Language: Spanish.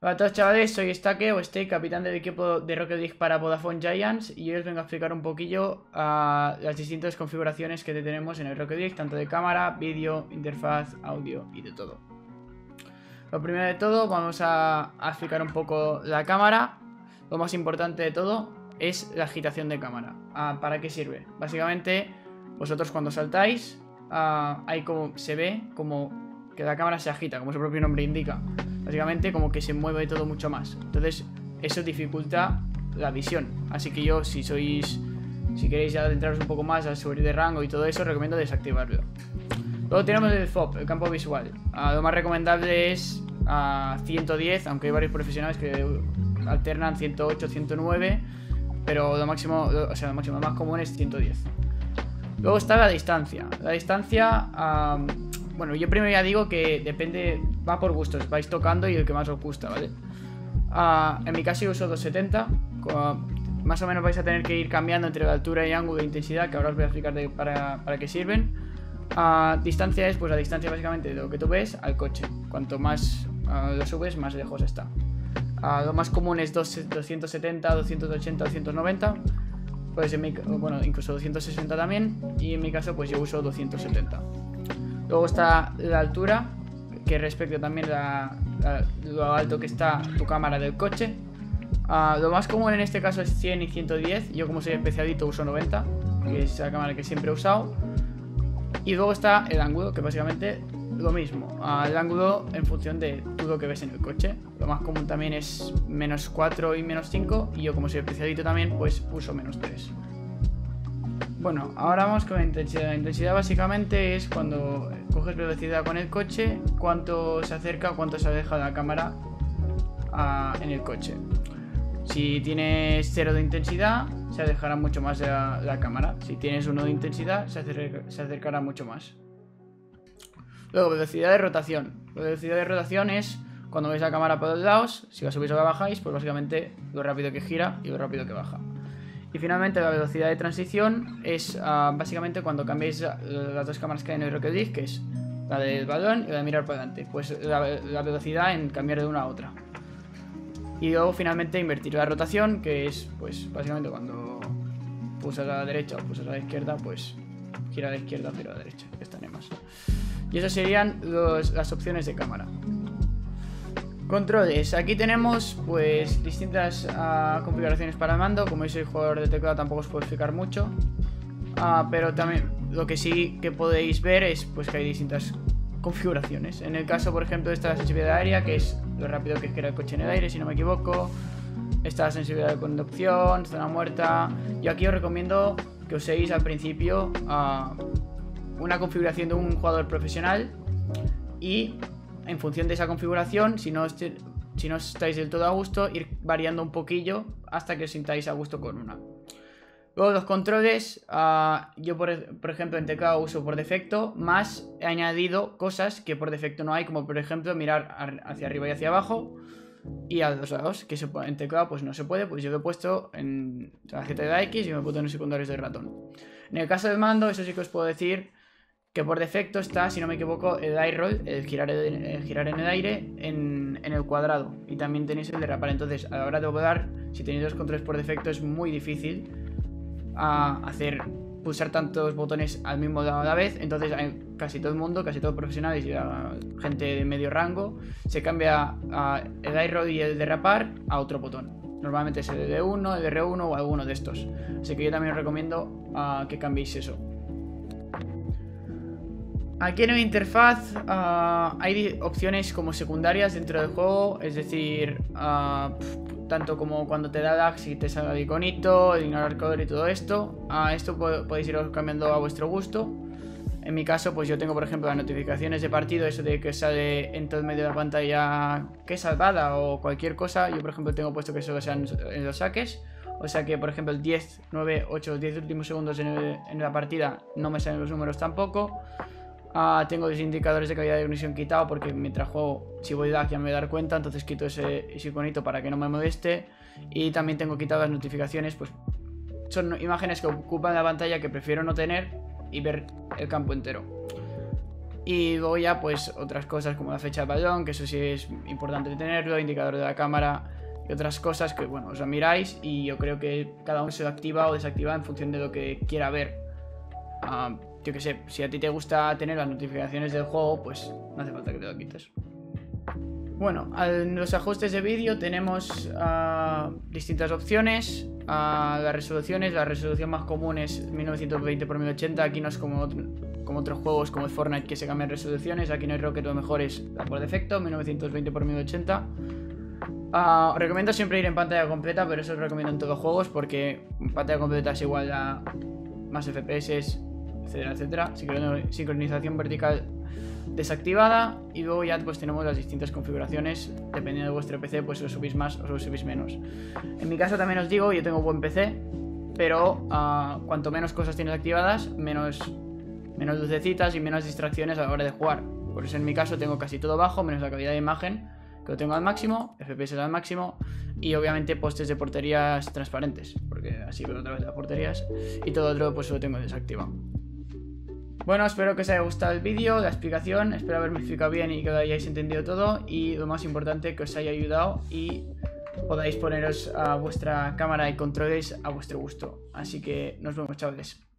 Hola a todos chavales, soy Stake o Stake, capitán del equipo de Rocket League para Vodafone Giants, y hoy os vengo a explicar un poquillo las distintas configuraciones que tenemos en el Rocket League, tanto de cámara, vídeo, interfaz, audio y de todo. Lo primero de todo, vamos a explicar un poco la cámara. Lo más importante de todo es la agitación de cámara. ¿Para qué sirve? Básicamente, vosotros cuando saltáis, ahí como se ve como que la cámara se agita, como su propio nombre indica. Básicamente como que se mueve todo mucho más. Entonces eso dificulta la visión. Así que yo, si queréis adentraros un poco más al subir de rango y todo eso, recomiendo desactivarlo. Luego tenemos el FOV, el campo visual. Lo más recomendable es 110, aunque hay varios profesionales que alternan 108, 109, pero lo máximo, lo más común es 110. Luego está la distancia. La distancia, bueno, yo primero ya digo que depende, va por gustos, vais tocando y el que más os gusta, ¿vale? En mi caso yo uso 270, más o menos vais a tener que ir cambiando entre la altura y ángulo de intensidad, que ahora os voy a explicar para qué sirven. Distancia es, pues la distancia básicamente de lo que tú ves al coche. Cuanto más lo subes, más lejos está. Lo más común es 270, 280, 290. Pues bueno, incluso 260 también. Y en mi caso pues yo uso 270. Luego está la altura, que respecta también lo alto que está tu cámara del coche. Lo más común en este caso es 100 y 110. Yo, como soy especialito, uso 90, que es la cámara que siempre he usado. Y luego está el ángulo, que básicamente lo mismo. El ángulo en función de todo lo que ves en el coche. Lo más común también es -4 y -5. Y yo, como soy especialito también, pues uso -3. Bueno, ahora vamos con la intensidad. La intensidad básicamente es cuando coges velocidad con el coche, cuánto se acerca o cuánto se aleja la cámara en el coche. Si tienes 0 de intensidad, se alejará mucho más de la cámara. Si tienes 1 de intensidad, se acercará mucho más. Luego, velocidad de rotación. La velocidad de rotación es cuando veis la cámara por los lados. Si la subís o la bajáis, pues básicamente lo rápido que gira y lo rápido que baja. Y finalmente la velocidad de transición es básicamente cuando cambiáis las dos cámaras que hay en el Rocket League, que es la del balón y la de mirar para adelante. Pues la velocidad en cambiar de una a otra. Y luego finalmente invertir la rotación, que es pues básicamente cuando pulsas a la derecha o pulsas a la izquierda, pues gira a la izquierda pero a la derecha, que están más. Y esas serían las opciones de cámara. Controles, aquí tenemos pues distintas configuraciones para el mando. Como yo soy jugador de teclado tampoco os puedo explicar mucho, pero también lo que sí que podéis ver es pues que hay distintas configuraciones. En el caso, por ejemplo, está la sensibilidad aérea, que es lo rápido que gira el coche en el aire, si no me equivoco. Está la sensibilidad de conducción, zona muerta. Yo aquí os recomiendo que uséis al principio una configuración de un jugador profesional, y en función de esa configuración, si no estáis del todo a gusto, ir variando un poquillo hasta que os sintáis a gusto con una. Luego los controles, yo por ejemplo en teclado uso por defecto, más he añadido cosas que por defecto no hay, como por ejemplo mirar hacia arriba y hacia abajo y a los lados, que en teclado pues no se puede, pues yo lo he puesto en la Z de la X y me he puesto en los secundarios del ratón. En el caso del mando, eso sí que os puedo decir que por defecto está, si no me equivoco, el eye roll, el girar en el aire en el cuadrado, y también tenéis el derrapar. Entonces a la hora de volar, si tenéis los controles por defecto, es muy difícil pulsar tantos botones al mismo lado a la vez. Entonces casi todo el mundo, casi todos profesionales y gente de medio rango, se cambia el eye roll y el derrapar a otro botón. Normalmente es el D1, el R1 o alguno de estos. Así que yo también os recomiendo que cambiéis eso. Aquí en la interfaz hay opciones como secundarias dentro del juego, es decir, tanto como cuando te da lag, si te sale el iconito, el ignorar color y todo esto. Esto podéis ir cambiando a vuestro gusto. En mi caso, pues yo tengo por ejemplo las notificaciones de partido, eso de que sale en todo el medio de la pantalla que es salvada o cualquier cosa. Yo por ejemplo tengo puesto que solo sean en los saques. O sea que por ejemplo el 10, 9, 8, 10 últimos segundos en la partida no me salen los números tampoco. Tengo los indicadores de calidad de conexión quitado porque mientras juego, si voy lag ya me voy a dar cuenta, entonces quito ese iconito para que no me moleste. Y también tengo quitadas las notificaciones, pues son imágenes que ocupan la pantalla que prefiero no tener y ver el campo entero. Y luego ya pues otras cosas como la fecha de balón, que eso sí es importante tenerlo, indicador de la cámara y otras cosas que bueno, os lo miráis y yo creo que cada uno se lo activa o desactiva en función de lo que quiera ver. Yo que sé, si a ti te gusta tener las notificaciones del juego, pues no hace falta que te lo quites. Bueno, en los ajustes de vídeo tenemos distintas opciones. Las resoluciones, la resolución más común es 1920x1080. Aquí no es como otros juegos como es Fortnite que se cambian resoluciones. Aquí no hay Rocket, lo mejor es por defecto 1920x1080. Os recomiendo siempre ir en pantalla completa, pero eso os recomiendo en todos los juegos porque pantalla completa es igual a más FPS, etcétera, etcétera. Sincronización vertical desactivada. Y luego ya pues tenemos las distintas configuraciones. Dependiendo de vuestro PC, pues lo subís más o lo subís menos. En mi caso también os digo, yo tengo buen PC, pero cuanto menos cosas tienes activadas, menos lucecitas y menos distracciones a la hora de jugar. Por eso en mi caso tengo casi todo bajo, menos la calidad de imagen, que lo tengo al máximo, FPS al máximo, y obviamente postes de porterías transparentes, porque así veo otra vez las porterías, y todo otro pues lo tengo desactivado. Bueno, espero que os haya gustado el vídeo, la explicación, espero haberme explicado bien y que lo hayáis entendido todo, y lo más importante, que os haya ayudado y podáis poneros a vuestra cámara y controles a vuestro gusto. Así que nos vemos, chavales.